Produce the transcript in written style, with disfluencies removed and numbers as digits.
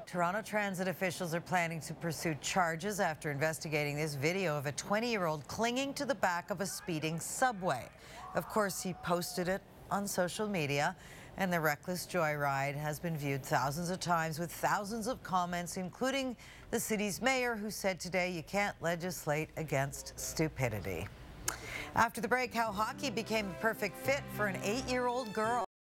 Toronto Transit officials are planning to pursue charges after investigating this video of a 20-year-old clinging to the back of a speeding subway. Of course, he posted it on social media, and the reckless joyride has been viewed thousands of times with thousands of comments, including the city's mayor, who said today you can't legislate against stupidity. After the break, how hockey became a perfect fit for an 8-year-old girl.